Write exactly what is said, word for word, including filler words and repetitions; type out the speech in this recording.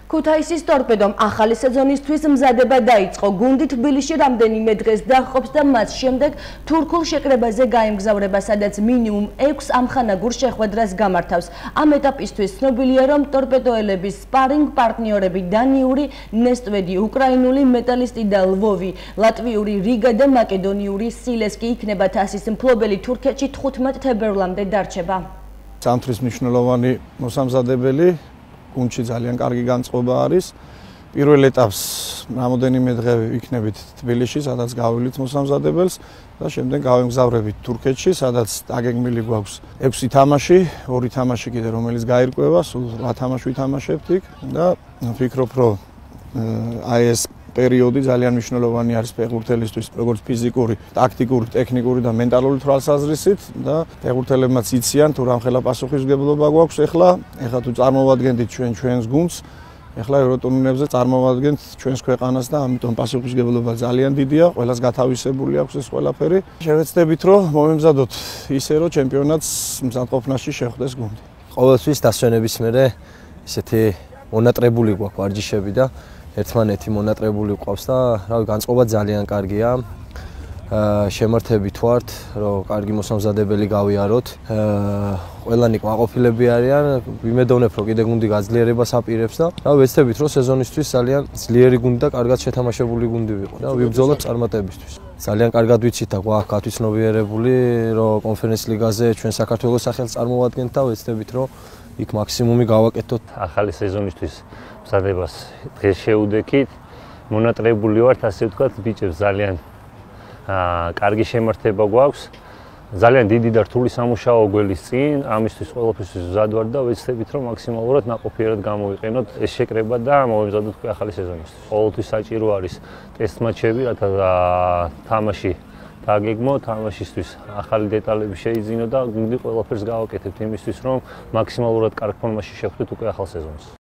ქუთაისის ტორპედომ ახალი სეზონისთვის მზადება დაიწყო. გუნდი თბილისში რამდენიმე დღეს დაჰყოფს და მას შემდეგ თურქულ შეკრებაზე გაემგზავრება, სადაც მინიმუმ ექვს ამხანაგურ შეხვედრას გამართავს. ამ ეტაპისთვის ცნობილია, რომ ტორპედოელების სპარინგ პარტნიორები დანიური ნესტვედი, უკრაინული მეტალისტი და ლვოვი, ლატვიური რიგა და მაკედონიური სილესკი იქნება. თასის მფლობელი თურქეთში თხუთმეტ თებერვლამდე დარჩება. Centris მნიშვნელოვანი მოსამზადებელი გუნდში ძალიან კარგი განწყობა არის. პირველ ეტაპს რამოდენიმე დღე ვიქნებით თბილისში, სადაც გავივლით მოსამზადებელს და შემდეგ გავემგზავრებით თურქეთში, სადაც დაგეგმილი გვაქვს ექვსი თამაში, ორი თამაში კიდე რომელიც გაირკვევა, სულ რვა თამაში ვითამაშებთ იქ და ვფიქრობ, რომ აი ეს პერიოდი ძალიან მნიშვნელოვანი არის ფეხბურთელისთვის, როგორც ფიზიკური, ტაქტიკური, ტექნიკური და მენტალური თვალსაზრისით და ფეხბურთელებმაც იციან თუ რამხელა პასუხისმგებლობა გვაქვს ახლა, ახლა თუ წარმოვადგენთ ჩვენ ჩვენს გუნდს, ახლა ევროტურნირებზე წარმოვადგენთ ჩვენს ქვეყანას და ამიტომ პასუხისმგებლობა ძალიან დიდია, ყველას გათავისებული აქვს ეს ყველაფერი. შევეცდებით, რომ მომემზადოთ ისე, რომ ჩემპიონატს მზადყოფნაში შეხვდეს გუნდი. ყოველთვის დასვენების მერე ისეთი მონატრებული გვაქვს ვარჯიშები და ერთმანეთი მონატრებული ყავს და რავი განწყობა ძალიან კარგია. შემართებით ვართ, რომ კარგი მოსამზადებელი გავიაროთ. ყველანი კმაყოფილები არიან, ვიმედოვნებ, რომ კიდე გუნდი გაძლიერებას აპირებს და რავი ვეცდებით, რომ სეზონისთვის ძალიან ძლიერი გუნდი და კარგად შეთამაშებული გუნდი ვიყო და ვიბრძოლოთ წარმატებისთვის. ძალიან კარგად ვიცით და გვაქვს გათვითცნობიერებული, რომ კონფერენს ლიგაზე ჩვენ საქართველოს სახელს წარმოვადგენთ და ვეცდებით, რომ იქ მაქსიმუმი გავაკეთოთ. ახალი სეზონისთვის მზადებას დღეს შევუდექით. მონატრებული ვართ, ასე ვთქვათ, ბიჭებს ძალიან კარგი შემართება გვაქვს. ძალიან დიდი და რთული სამუშაო გველის წინ, ამისთვის ყველაფერთვის მზად ვარ და ვეცდებით, რომ მაქსიმალურად ნაყოფიერად გამოვიყენოთ ეს შეკრება და მოვემზადოთ უკვე ახალი სეზონისთვის. ყოველთვის საჭირო არის ტესტ მატჩები, რათა თამაში დაგეგმო, თამაშისთვის ახალი დეტალები შეიძინო და გუნდი ყველაფერს გავაკეთებთ იმისთვის, რომ მაქსიმალურად კარგ ფორმაში შევხვდეთ უკვე ახალ სეზონს.